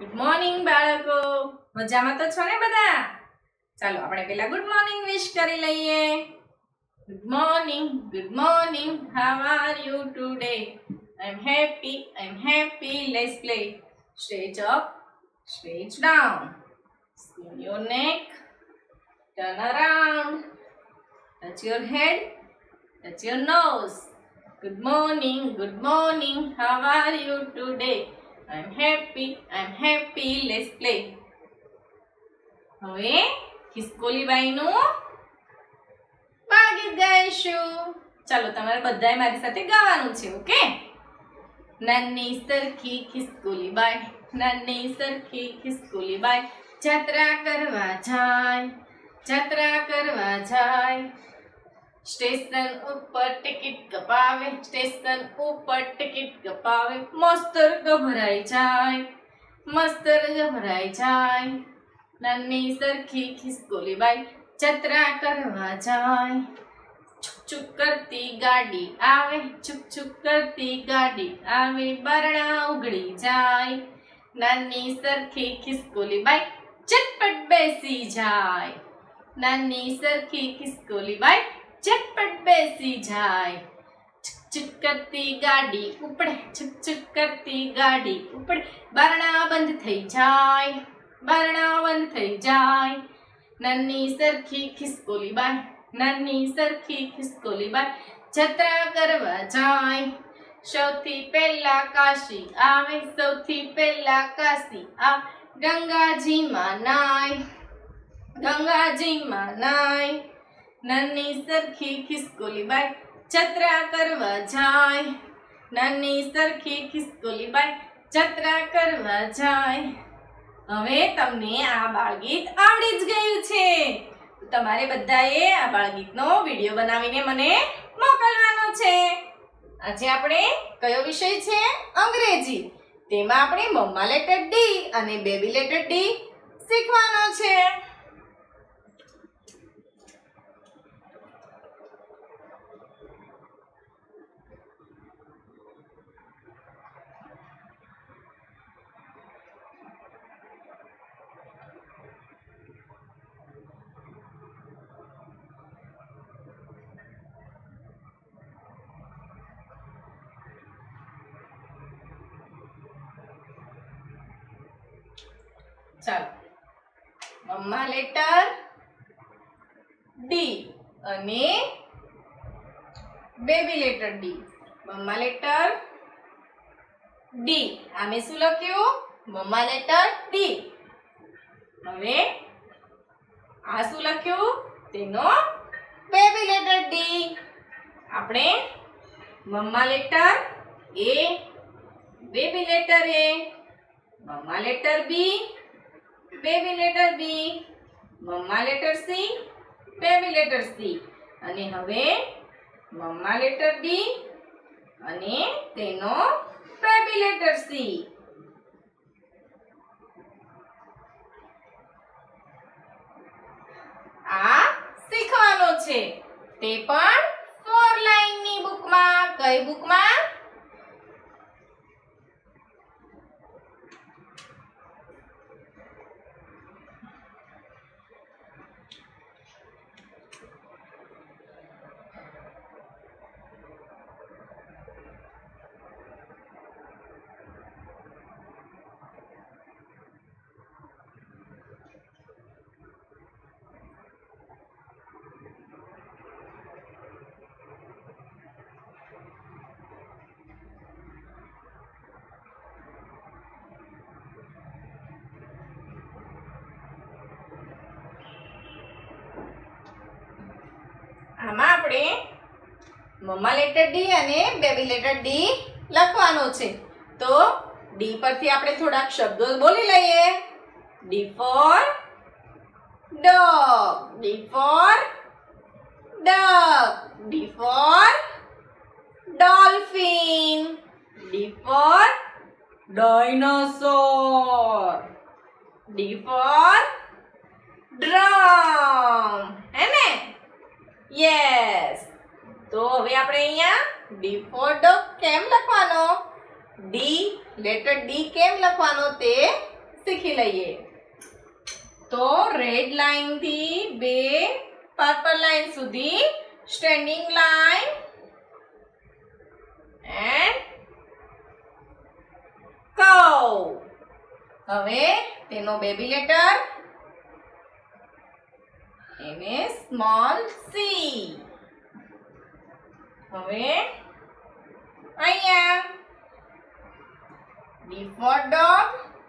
Good morning બાળકો, મજામાં તો છો ને બધા? ચાલો આપણે પહેલા ગુડ મોર્નિંગ વિશ કરી લઈએ. Good morning, how are you today? I am happy, let's play. Stretch up, stretch down, square your neck, turn around, touch your head, touch your nose. Good morning, how are you today? I'm happy, let's play. હવે ખિસકોલીબાઈનું બાળગીત ગાઈશું. ચાલો તમારે બધાએ મારી સાથે ગાવાનું છે, okay? નાની સરખી ખિસકોલીબાઈ જાત્રા કરવા જાય. સ્ટેશન ઉપર ટિકિટ કપાવે, માસ્તર ગભરાઈ જાય. નાની સરખી ખિસકોલીબાઈ જાત્રા કરવા જાય. છુક કરતી ગાડી આવે, બારણા ઉઘડી જાય. નાની સરખી ખિસકોલીબાઈ ઝટપટ બેસી જાય. ઝટપટ બેસી જાય. છુક કરતી ગાડી ઉપડે, બારણા બંધ થઈ જાય. નાની સરખી ખિસકોલીબાઈ જાત્રા કરવા જાય. સૌથી પહેલા કાશી આવે, ગંગાજીમાં નાય. નાની સરખી ખિસકોલીબાઈ જાત્રા કરવા જાય. હવે તમને આ બાળગીત આવડી જ ગયું છે. તમારે બધાએ આ બાળગીતનો વિડીયો બનાવીને મને મોકલવાનો છે. આજે આપણે કયો વિષય છે? અંગ્રેજી. તેમાં આપણે મમ્મા લેટર ડી અને બેબી લેટર ડી શીખવાનો છે. ચાલો, મમ્મા લેટર ડી અને baby letter D. Mama letter D, આમે શું લખ્યું? Mama letter D. હવે આ શું લખ્યું? તેનો બેબી લેટર ડી. આપણે mama letter A, baby letter A, mama letter B, baby letter B, mama letter C, baby letter C. અને હવે મમ્મા લેટર ડી અને તેનો બેબી લેટર સી. આ શીખવાનો છે, તે પણ 4 લાઈનની બુકમાં. કઈ બુકમાં? આમાં આપણે મમ્મા લેટર ડી અને બેબી લેટર ડી લખવાનો છે. તો ડી પરથી આપણે થોડાક શબ્દો બોલી લઈએ. D for dog, D for duck, D for dolphin, D for dinosaur, D for drum. હે ને? યસ. તો હવે આપણે અહીંયા ડી ફોર ડોગ કેમ લખવાનો, ડી લેટર ડી કેમ લખવાનો તે શીખી લઈએ. તો રેડ લાઈન થી બે પર્પલ લાઈન સુધી સ્ટેન્ડિંગ લાઈન એન્ડ કર્વ. હવે તેનો બેબી લેટર એને સ્મોલ સી. હવે અહીંયા D for dog,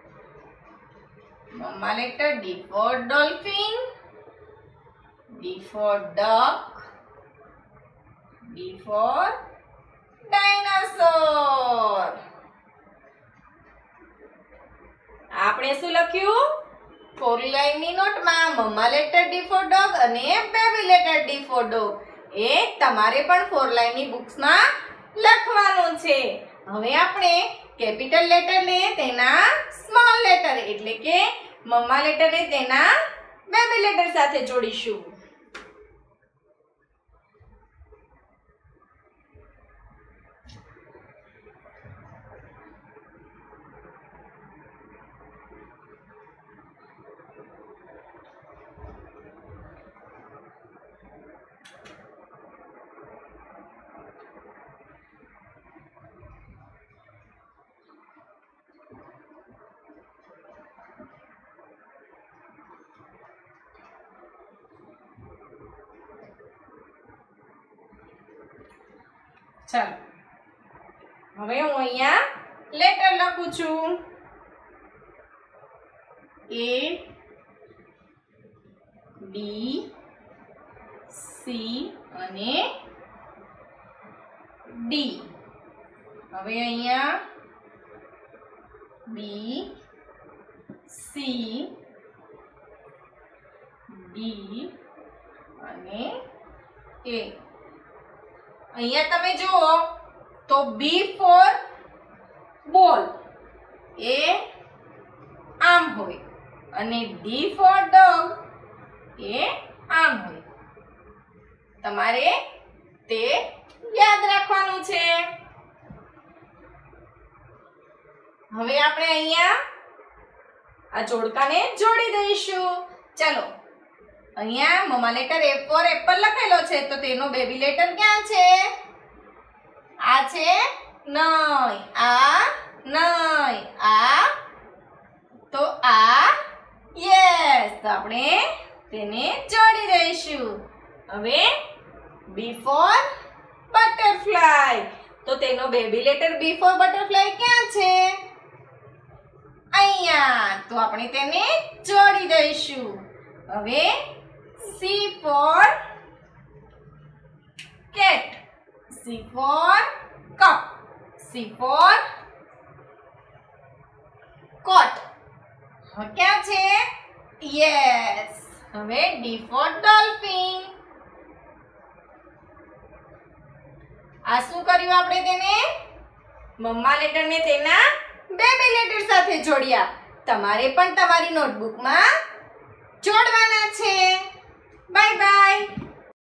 mama letter D for dolphin, D for duck, D for dinosaur. આપણે શું લખ્યું? ફોર લાઈનની નોટમાં mama letter D for dog અને baby letter D for dog એ તમારે પણ ફોર લાઈનની બુક્સમાં લખવાનું છે. હવે આપણે કેપિટલ લેટર ને તેના સ્મોલ લેટર એટલે કે મમ્મા લેટર ને તેના બેબી લેટર સાથે જોડીશું. ચાલો હવે હું અહીંયા લેટર લખું છું. A B C અને D. હવે અહીંયા B C D અને A. અહીંયા તમે જુઓ તો B for ball એ આમ હોય અને D for dog એ આમ હોય. તમારે તે યાદ રાખવાનું છે. હવે આપણે અહીંયા આ જોડકાને જોડી દઈશું. ચાલો અહીંયા mama letter A for apple લખેલો છે તો તેનો બેબી લેટર ક્યાં છે? આ છે નઈ. આ નઈ. આ તો આ યસ. તો આપણે તેને જોડી દઈશું. હવે B for butterfly તો તેનો baby letter B for butterfly ક્યાં છે? અહીંયા. તો આપણે તેને જોડી દઈશું. હવે C for cat, C for cup, C for coat. ક્યાં છે? યસ. હવે D for dolphin. આ શું કર્યું આપણે? તેને મમ્મા લેટર ને તેના બેબી લેટર સાથે જોડ્યા. તમારે પણ તમારી નોટબુકમાં જોડવાના છે. Bye by.